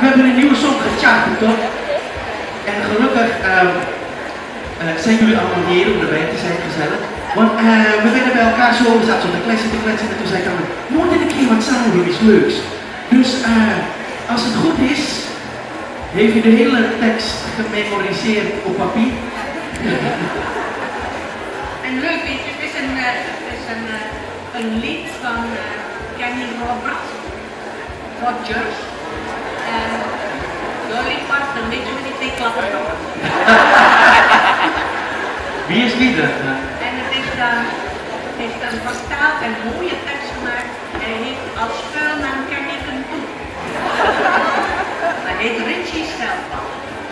we hebben een nieuwe song gecharterd, toch? En gelukkig zijn jullie allemaal hier om erbij te zijn, gezellig. Want we werden bij elkaar zo, we zaten zo te kletsen en toen zei ik dan, we moeten een keer wat samen doen, iets leuks. Dus als het goed is, heeft u de hele tekst gememoriseerd op papier? En leuk, weet je, het is een lied van Kenny Rogers. Dolly Parton, weet je met die twee klappen nog? Wie is die dan? En het heeft een vertaald en mooie tekst gemaakt. Hij heeft als schuilnaam Kennington toe. Hij heet Richie Stelpan.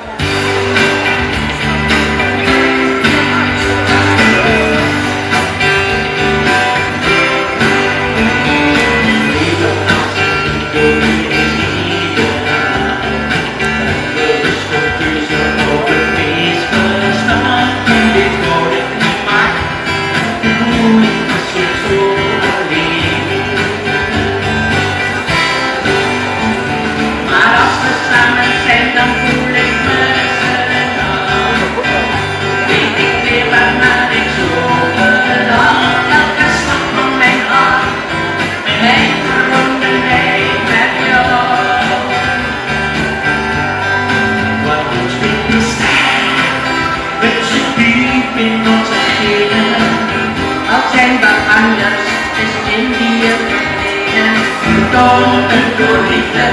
Anders is Indië geleden, dood en door liefde,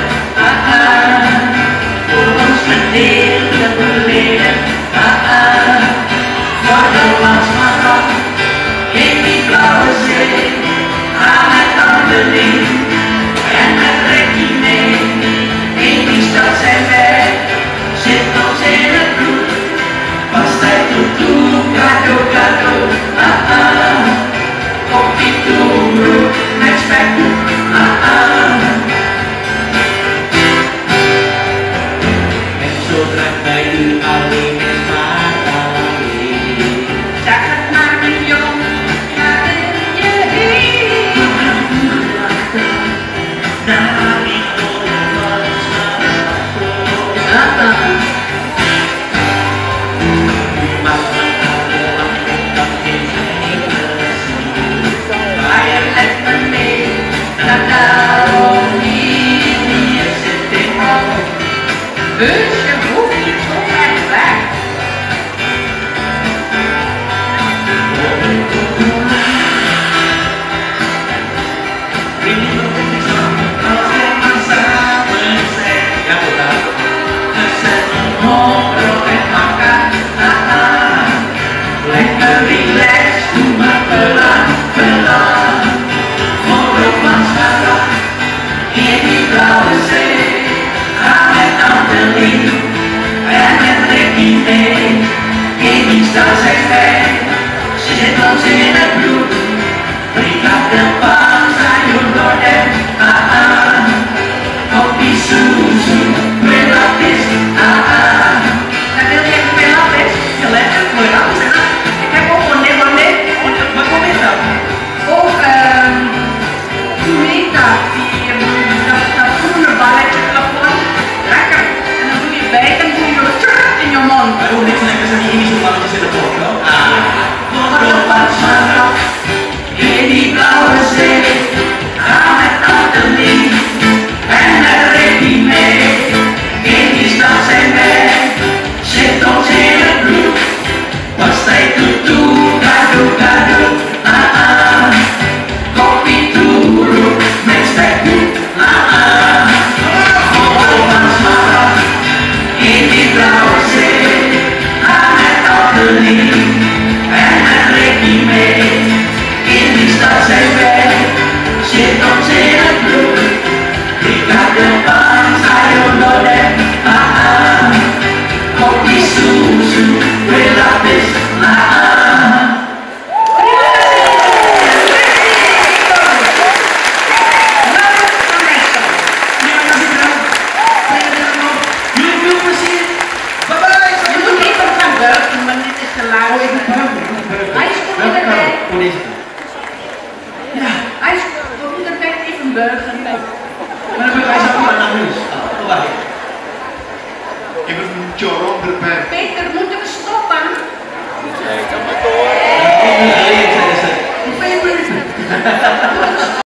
voor ons gedeelde verleden, voor de landsmaat in die blauwe zee, gaan met Annelien en met Ricky mee, in die stad zijn wij, zit ons in het bloed, was tijd toe, cadeau, cadeau, op die toebroek met spek, en zo draagt bij u alleen is maar alleen. Zeg het maar mijn jong, waar ben je heen? Naar die grote manschappen. Dus je hoeft niet zo ver weg. Als we maar samen zijn, ja bedankt. Tussen Moro en Akka, lekker relaxed, doe maar belang. Moro Manschappen, in die blauwe zee. Annelien En een choron erbij. Peter, moeten we stoppen?